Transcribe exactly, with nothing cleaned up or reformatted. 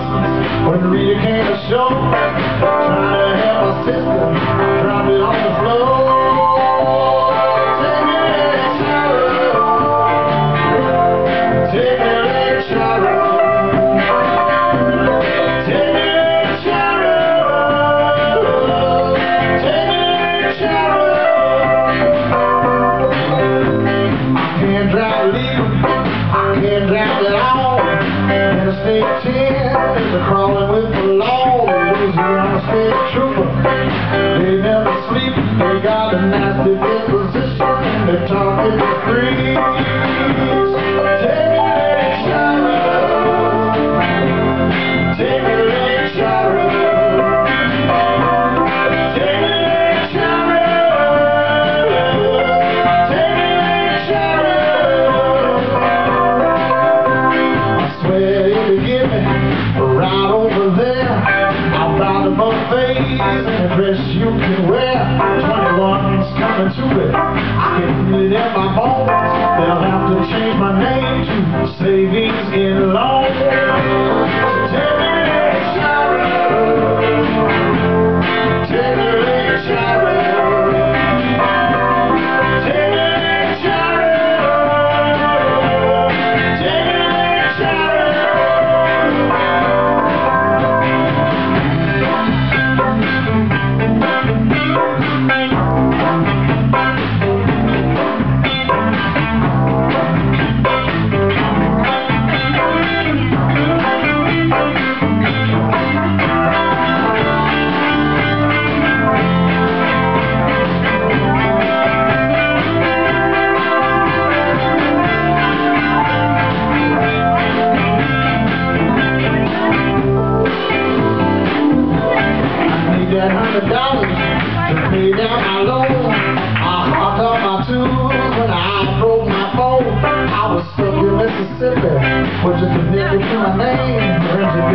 license when Rita came to show. Trying to help my sister, drop it on the floor. Take me to shower, take me to shower, take me to shower, take me to shower. I can't drive legal, I can't drive at all. Interstate ten is a crawling with the law. Louisiana State Trooper, they never sleep. They got a nasty disposition and they talk in the streets. Take me to the shower, take me to the shower, take me to the shower, take me to the shower. I swear if you give me a ride over there, I'll buy the buffets and a dress you can wear. twenty-one's coming to it, I can feel it in my bones. They'll have to change my name to Savings in Loan. Take me to the shower, take me to the shower, take me to the shower, take me to the shower. That hundred dollars to pay down my loan. I hopped on my tools when I broke my phone. I was stuck in Mississippi with just a nickel to my name.